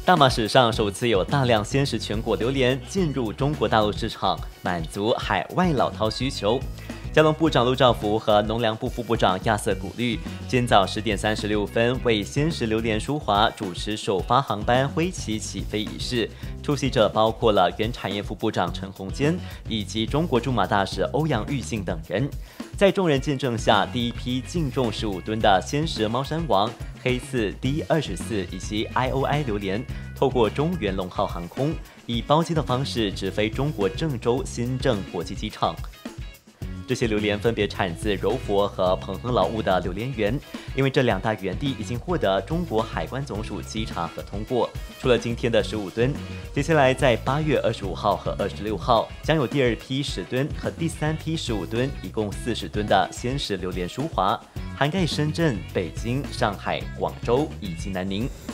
大马史上首次有大量鲜食全果榴莲进入中国大陆市场，满足海外老饕需求。交通部长陆兆福和农粮部副部长亚瑟古律今早10点36分为鲜食榴莲舒华主持首发航班挥旗起飞仪式，出席者包括了原产业副部长陈宏坚以及中国驻马大使欧阳玉信等人。在众人见证下，第一批净重15吨的鲜食猫山王、黑刺 D24以及 IOI 榴莲，透过中原龙号航空以包机的方式直飞中国郑州新郑国际机场。这些榴莲分别产自柔佛和彭亨劳务的榴莲园，因为这2大园地已经获得中国海关总署稽查和通过。除了今天的15吨，接下来在8月25号和26号将有第2批10吨和第3批15吨，一共40吨的鲜食榴莲舒华，涵盖深圳、北京、上海、广州以及南宁。